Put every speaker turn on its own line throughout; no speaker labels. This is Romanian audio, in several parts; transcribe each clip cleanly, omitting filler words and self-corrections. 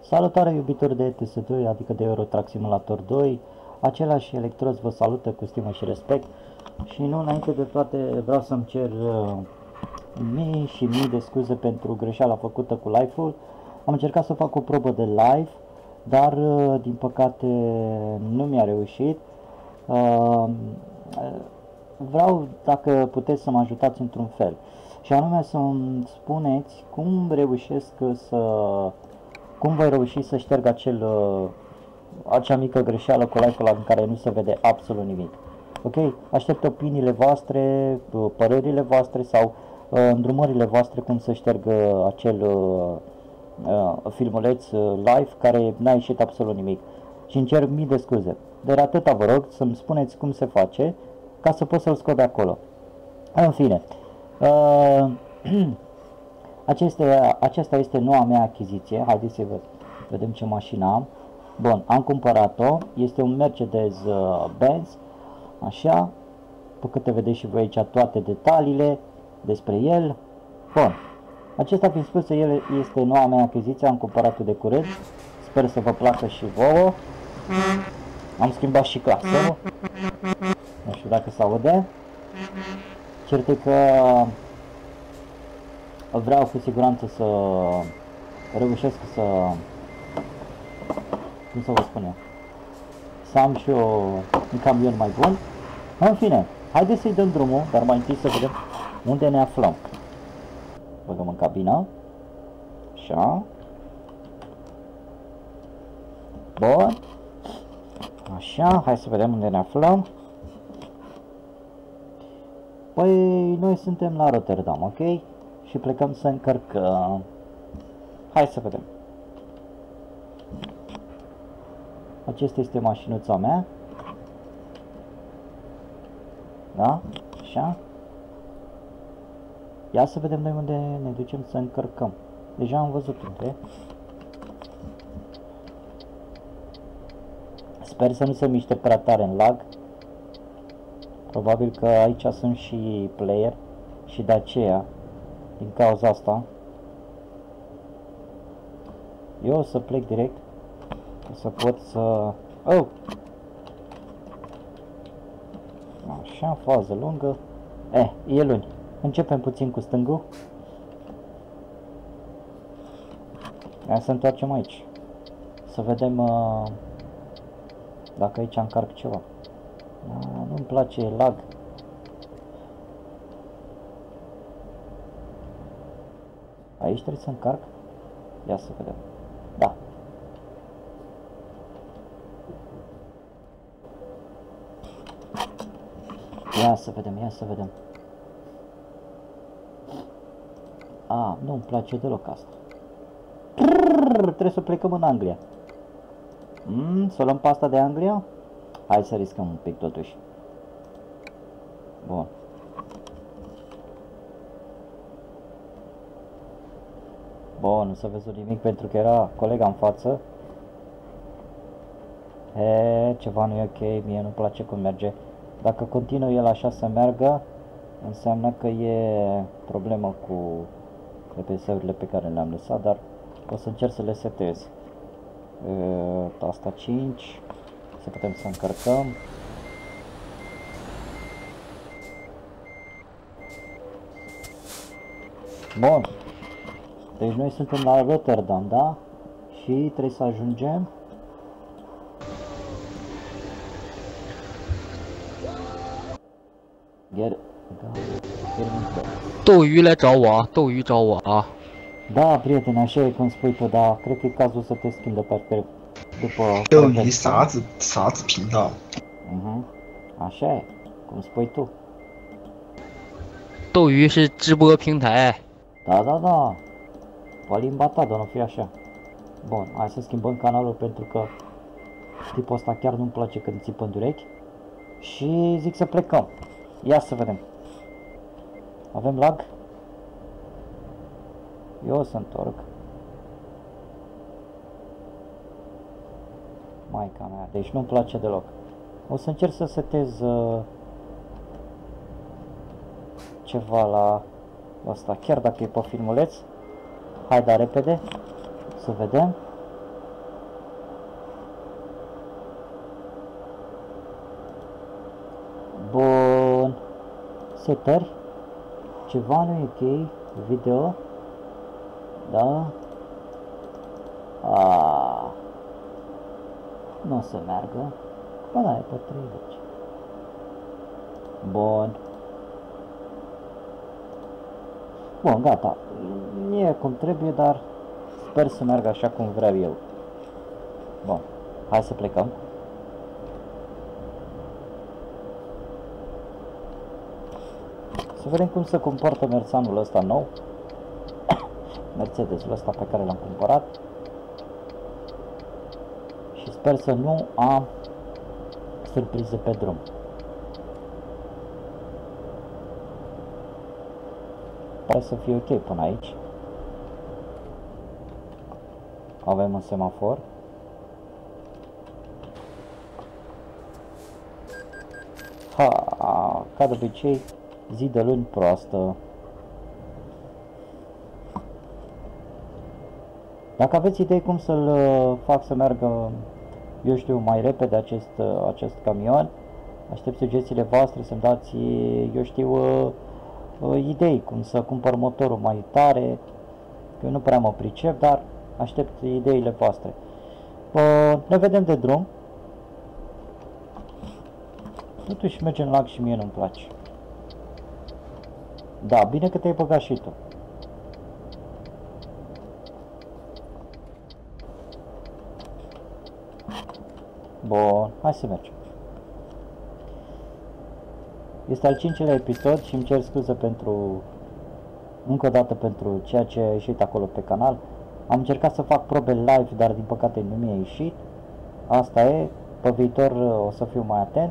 Salutare iubitori de ETS2, adică de Euro Truck Simulator 2. Același electroz vă salută cu stimă și respect. Și nu înainte de toate vreau să-mi cer mii și mii de scuze pentru greșeala făcută cu live-ul. Am încercat să fac o probă de live, dar din păcate nu mi-a reușit. Vreau, dacă puteți, să mă ajutați într-un fel. Și anume să-mi spuneți cum voi reuși să șterg acea mică greșeală cu live-ul în care nu se vede absolut nimic. Ok? Aștept opiniile voastre, părerile voastre sau îndrumările voastre cum să șterg acel filmuleț live care n-a ieșit absolut nimic. Și îmi cer mii de scuze. Dar atâta vă rog să-mi spuneți cum se face ca să pot să-l scot de acolo. În fine. Aceasta este noua mea achiziție. Haideți să vedem ce mașină am. Bun, am cumpărat-o. Este un Mercedes-Benz. Așa. Pe câte vedeți și voi aici toate detaliile despre el. Bun. Acesta fiind spus, el este noua mea achiziție. Am cumpărat-o de curând. Sper să vă placă și vouă. Am schimbat și claxonul. Nu știu dacă se aude. Cert e că vreau cu siguranță să reușesc să, cum să vă spun eu, să am și eu un camion mai bun. În fine, haideți să-i dăm drumul, dar mai întâi să vedem unde ne aflăm. Băgăm în cabină. Așa. Bun. Așa, hai să vedem unde ne aflăm. Păi, noi suntem la Rotterdam, ok? Și plecăm să încărcăm. Hai să vedem. Aceasta este mașinuța mea. Da? Așa. Ia să vedem noi unde ne ducem să încărcăm. Deja am văzut unde. Sper să nu se miște prea tare în lag. Probabil că aici sunt și player și de aceea, din cauza asta, eu o să plec direct ca să pot să... Oh! Așa, fază lungă. E luni. Începem puțin cu stângul. Hai să întoarcem aici. Să vedem dacă aici încarc ceva. Nu-mi place lag. Aici trebuie să încarc. Ia să vedem. Da. Ia să vedem, ia să vedem. Nu-mi place deloc asta. Trebuie să plecăm în Anglia. Să luăm pasta de Anglia? Hai să riscăm un pic totuși. Bun. Bun, nu s-a văzut nimic pentru că era colega în față. Ceva nu e ok, mie nu-mi place cum merge. Dacă continuă el așa să meargă, înseamnă că e problemă cu EPS-urile pe care le-am lăsat, dar o să încerc să le setez. Tasta 5. Să putem să încărcăm. Bun. Deci noi suntem la Rotterdam, da? Și trebuie să ajungem.
斗鱼来找我啊！斗鱼找我啊！
Da, prietene, așa e cum spui tu, dar cred că e cazul să te schimbi de pe după...
斗鱼啥子频道？
Așa e, cum spui tu.
斗鱼是直播平台。
Da. Pe limba ta, dar nu fi așa. Bun, hai să schimbăm canalul pentru că tipul ăsta chiar nu-mi place când țipă în urechi. Și zic să plecăm. Ia să vedem. Avem lag? Eu o să întorc. Maica mea, deci nu-mi place deloc. O să încerc să setez ceva la asta, chiar dacă e pe filmuleț. Hai, da, repede, să vedem. setări. Ceva nu e ok. Video. Da. Nu o să meargă. Ba da, e pe 30. Bun. Bun, gata. E cum trebuie, dar sper să meargă așa cum vreau eu. Bun. Hai să plecăm. Să vedem cum se comportă Mercedes-ul ăsta nou. Mercedes-ul ăsta pe care l-am cumpărat. Și sper să nu am surprize pe drum. Pare să fie ok până aici. Avem un semafor. Ca de obicei, zi de luni proastă. Dacă aveți idei cum să-l fac să meargă, eu știu, mai repede acest camion, aștept sugestiile voastre, să-mi dați, eu știu, idei cum să cumpăr motorul mai tare, că eu nu prea mă pricep, dar aștept ideile voastre. Ne vedem de drum. Totuși mergem la lac și mie nu-mi place. Da, bine că te-ai băgat și tu. Bun, hai să mergem. Este al 5-lea episod și îmi cer scuze încă o dată pentru ceea ce a ieșit acolo pe canal. Am încercat să fac probe live, dar din păcate nu mi-a ieșit. Asta e, pe viitor o să fiu mai atent.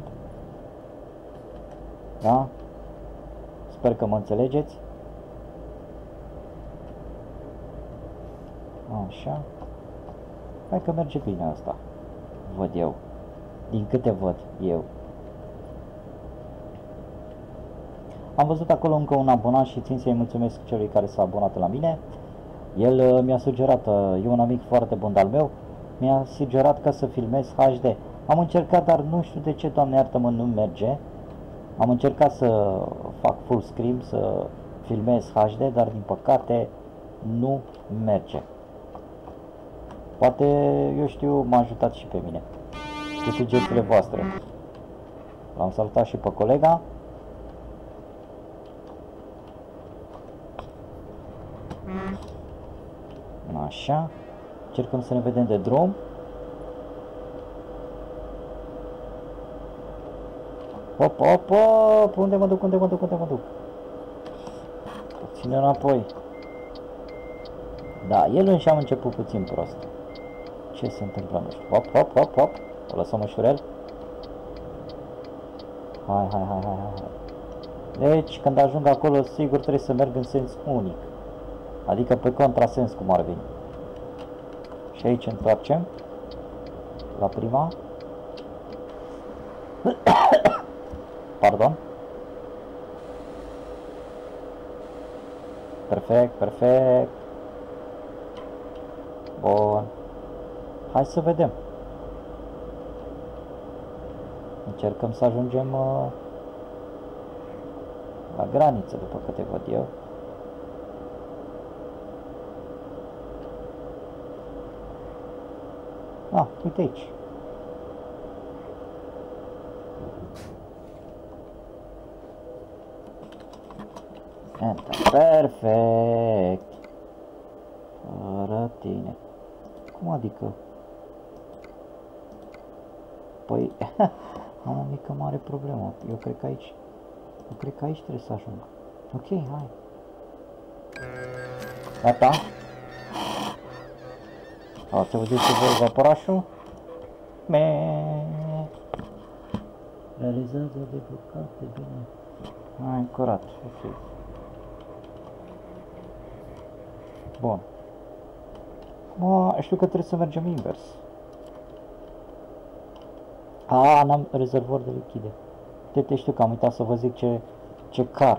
Da? Sper că mă înțelegeți. Așa. Hai că merge bine asta. Văd eu. Din câte văd eu. Am văzut acolo încă un abonat și țin să-i mulțumesc celui care s-a abonat la mine. El mi-a sugerat, e un amic foarte bun al meu, mi-a sugerat ca să filmez HD. Am încercat, dar nu știu de ce, Doamne iartă-mă, nu merge. Am încercat să fac full screen, să filmez HD, dar din păcate nu merge. Poate, eu știu, m-a ajutat și pe mine cu sugestiile voastre. L-am salutat și pe colega. Așa. Încercăm să ne vedem de drum. Hop, hop, hop! Unde mă duc, unde mă duc, unde mă duc? Ține înapoi. Da, el înși am început puțin prost. Ce se întâmplă, nu știu. Hop, hop, hop, hop. O lăsăm ușurel. Hai, hai, hai, hai, hai. Deci, când ajung acolo, sigur trebuie să merg în sens unic. Adică pe contrasens, cum ar veni. Și aici întoarcem la prima. Pardon. Perfect, perfect. Bun. Hai să vedem. Încercăm să ajungem la graniță, după câte văd eu. Ah, uite aici. Perfect. Fără tine. Cum adică? Păi, am o mică mare problemă. Eu cred că aici trebuie să ajung. Ok, hai. Gata. Ați auzit ce vor vaporașul? Realizează de bucate, bine. Hai, curat, ok. Bun. Știu că trebuie să mergem invers. N-am rezervor de lichide. Te știu că am uitat să vă zic ce car.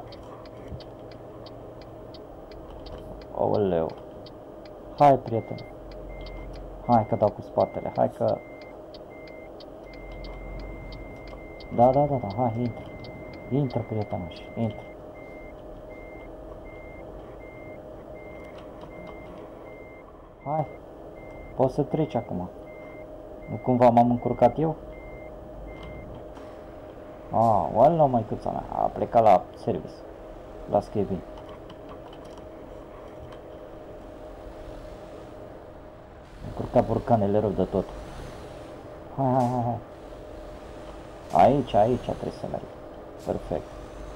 Oleu. Hai, prieten. Hai că dau cu spatele. Hai că... Da, hai, intră. Intră, prietenoș, intră. Hai, poți să treci acum. Nu cumva m-am încurcat eu? Oala, măicuța mea, a plecat la service. Las că e bine. Încurcat burcanele rău de tot. Hai. Aici trebuie să merg. Perfect.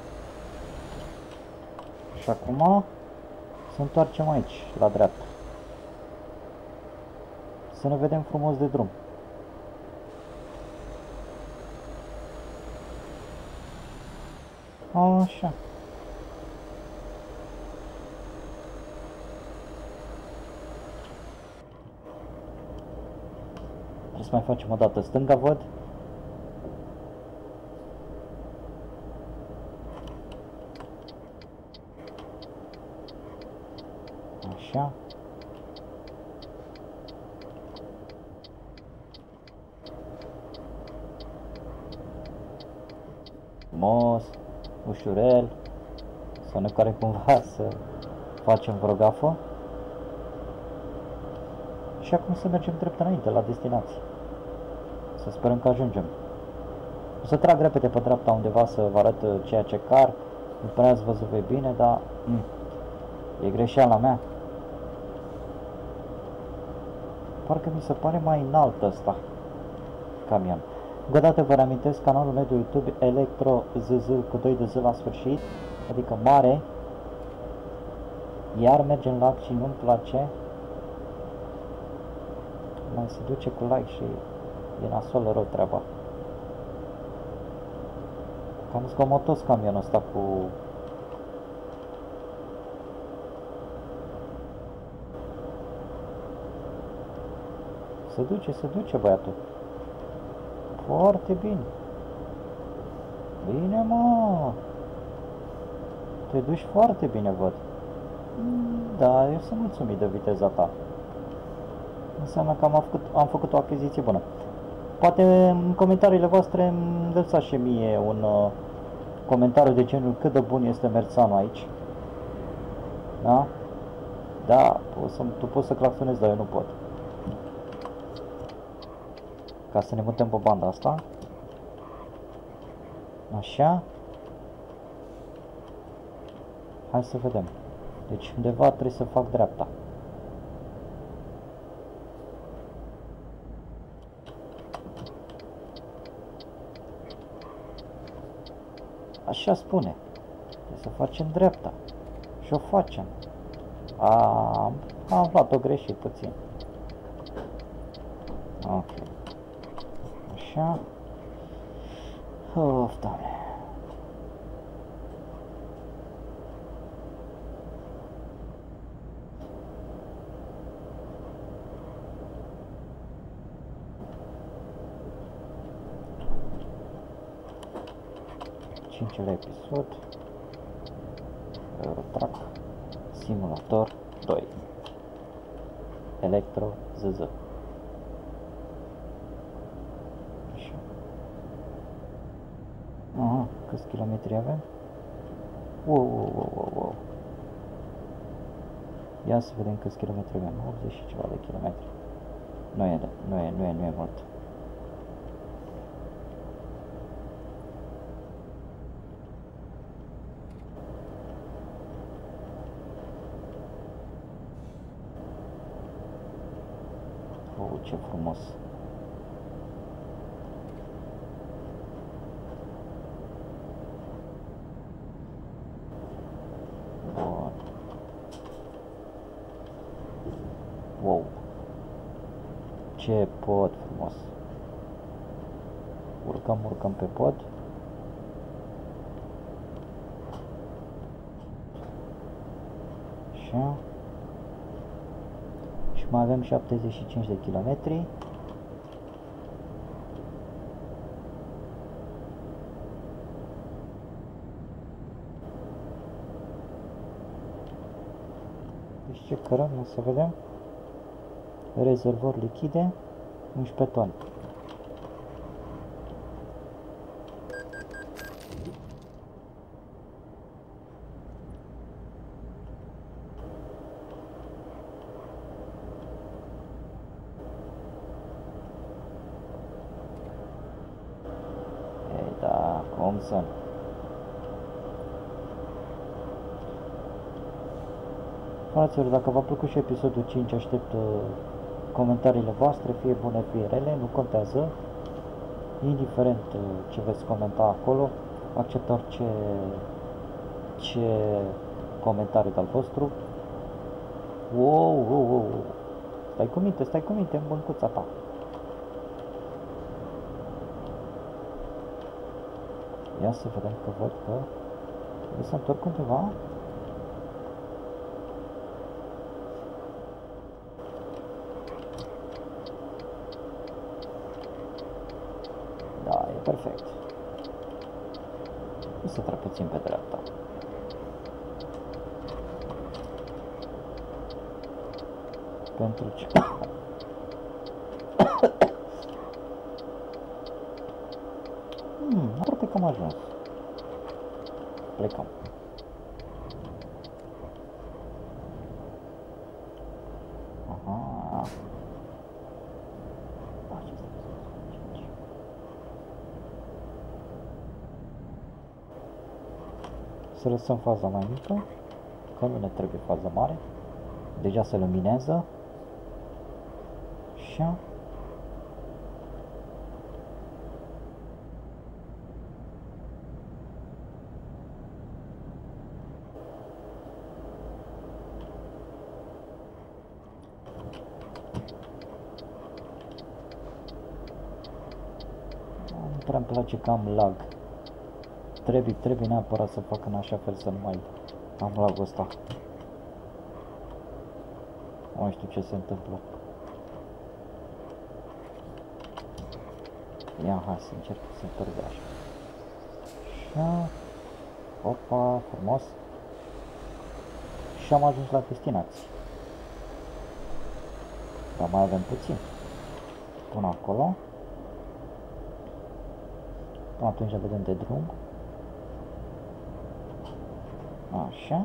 Și acum să întoarcem aici, la dreapta. Să ne vedem frumos de drum. Așa. Trebuie să mai facem o dată stânga, văd. Așa. Frumos, ușurel, să ne care cumva să facem vreo gafă. Și acum să mergem drept înainte, la destinație. Să sperăm că ajungem. O să trag repede pe dreapta undeva să vă arăt ceea ce car. Nu prea ați văzut voi bine, dar e greșeala mea. Parcă mi se pare mai înalt ăsta camion. Încă o dată vă reamintesc canalul meu de YouTube Electro ZZ cu 2 de Z la sfârșit, adică mare. Iar merge în lac și nu-mi place. Mai se duce cu like și e nasol rău treaba. Cam zgomotos camionul ăsta cu... Se duce băiatul. Foarte bine. Bine, mă. Te duci foarte bine, văd. Da, eu sunt mulțumit de viteza ta. Înseamnă că am făcut o achiziție bună. Poate în comentariile voastre îmi lăsați și mie un comentariu de genul cât de bun este Mersano aici. Da? Da, tu poți să claxonezi, dar eu nu pot. Ca să ne mutăm pe banda asta. Așa. Hai să vedem. Deci undeva trebuie să fac dreapta. Așa spune. Trebuie să facem dreapta. Și o facem. Am luat-o greșit puțin. Ok. Așa. Of, Doamne. Cincilea episod. Eurotrack Simulator 2. Electro ZZ. Aha, câți kilometri avem? Wow. Ia să vedem câți kilometri avem. 80 și ceva de kilometri. Nu e mult. Ce frumos. Bun. Wow. Ce pod frumos. Urcăm pe pod. Așa. Și mai avem 75 de kilometri. Deci ce cărăm, să vedem. Rezervor lichide, 11 tone. Thompson. Fraților, dacă v-a plăcut și episodul 5, aștept comentariile voastre, fie bune, fie rele, nu contează. Indiferent ce veți comenta acolo, accept orice comentariu al vostru. Wow. Stai cu minte în băncuța ta. Ia să vedem că văd că trebuie să întorc undeva. Da, e perfect. O să trec puțin pe dreapta. Pentru ce? Aproape că am ajuns. Plecăm. Aha. Să lăsăm faza mai mică, că nu ne trebuie fază mare. Deja se luminează. Așa. Nu prea îmi place că am lag. Trebuie neapărat să fac în așa fel să nu mai am lagul ăsta. Nu mai știu ce se întâmplă. Ia, hai să încerc să întorc de așa. Așa. Opa, frumos. Și am ajuns la destinație. Dar mai avem puțin. Până acolo. Până atunci vedem de drum. Așa.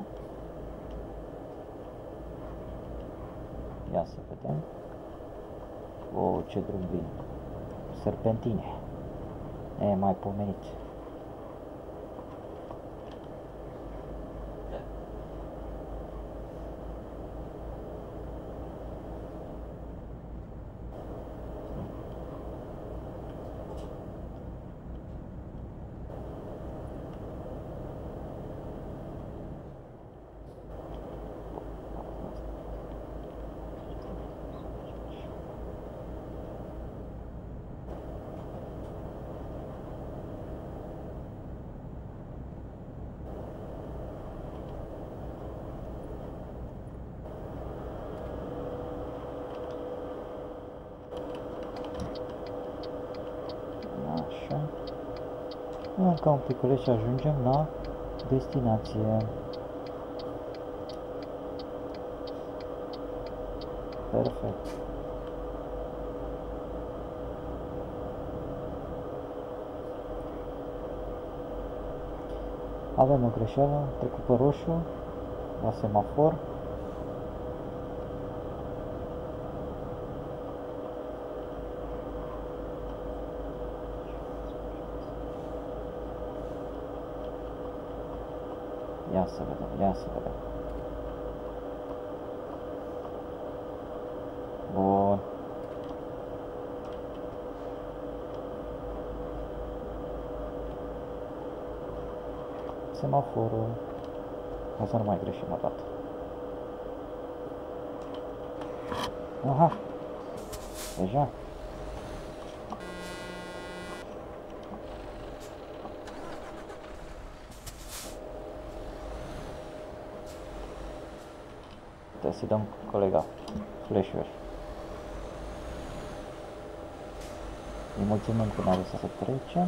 Ia să vedem. O, ce drum vin. Serpentine. E mai pomenit. Încă un piculeț și ajungem la destinație. Perfect. Avem o greșeală, trecut pe roșu, la semafor. Ia să vedem. Bun. Semaforul. Hai să nu mai greșim o dată. Aha. Deja. Trebuie să dăm colega flash-uri. Îi mulțumim că ne-a lăsat să trecem.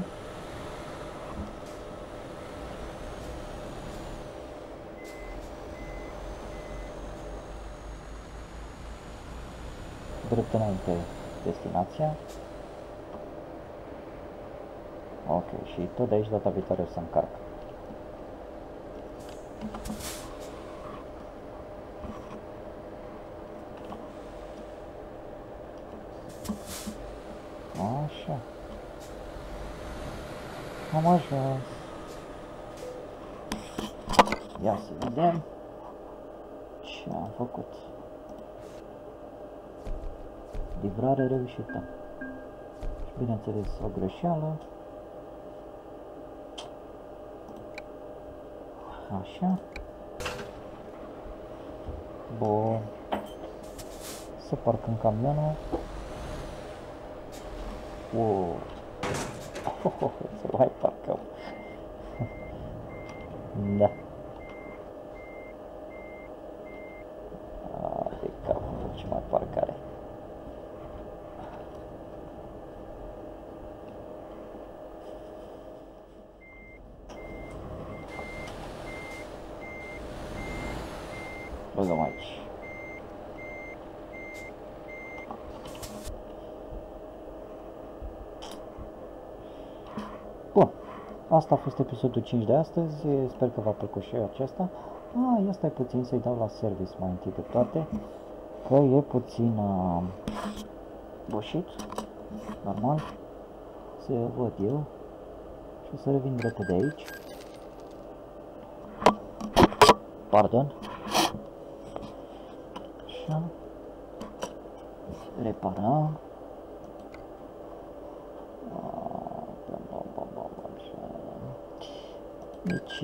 Drept înainte destinația. Ok, și tot de aici data viitoare o să încarc. Așa. Am ajuns. Ia să vedem ce am făcut. Livrare reușită. Și bineînțeles o greșeală. Așa. Bun. Să parcăm camionul. Wow. Să mai parcăm. Da. De capul, ce mai parcare. Băgăm aici. Bun. Asta a fost episodul 5 de astăzi. Sper că v-a plăcut și acesta. Ia stai puțin să-i dau la service mai întâi de toate. Că e puțin bușit. Normal. Să văd eu. Și o să revin repede aici. Pardon. Așa. Reparăm. Deci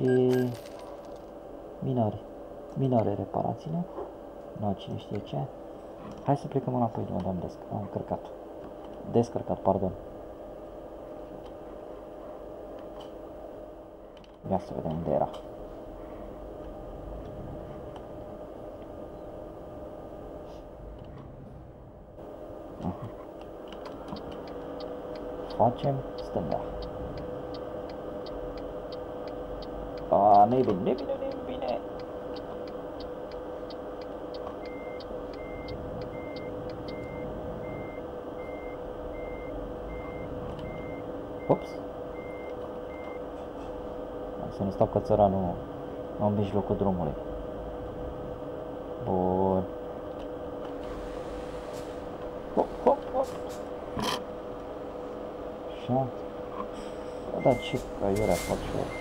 minore reparațiile. Nu, cine știe ce. Hai să plecăm înapoi de unde am încărcat. Descărcat, pardon. Ia să vedem unde era. Facem stânga. Nu-i bine, nu-i bine, nu-i bine. Ups. Să nu stau ca țăranul în mijlocul drumului. Bun. Hop, hop, hop. Așa. Da, ce caiurea fac și eu.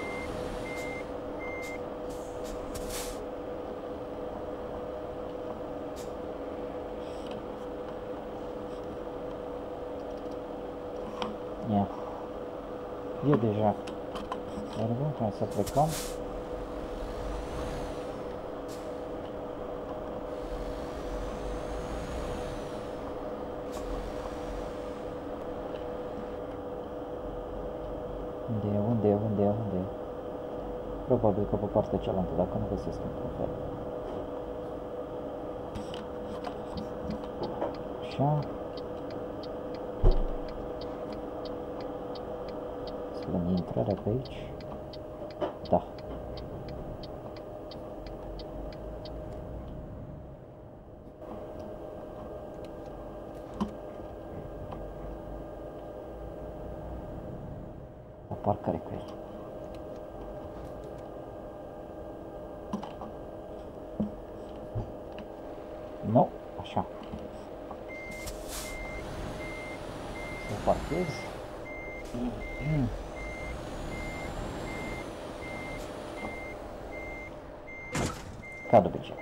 Ia. E deja. Hai să plecăm. Unde e? Probabil că pe partea cealaltă, dacă nu găsesc într-un fel. Așa. Să vedem intrarea pe aici. Da. O parcare cu el. Nu, așa. Să parchez. Ca de obicei.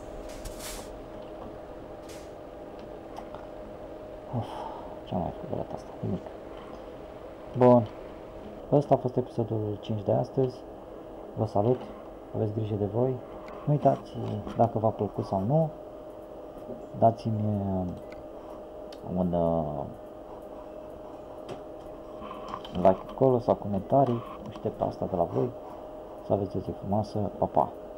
Ce-am mai făcut de data asta? Nimic. Bun. Ăsta a fost episodul 5 de astăzi. Vă salut. Aveți grijă de voi. Nu uitați, dacă v-a plăcut sau nu, dați-mi un like acolo sau comentarii. Aștept asta de la voi. Să aveți o zi frumoasă. Pa, pa!